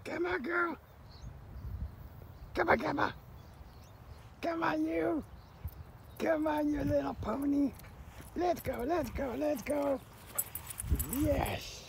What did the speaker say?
Come on, girl. Come on, come on. Come on, you. Come on, you little pony. Let's go, let's go, let's go. Yes.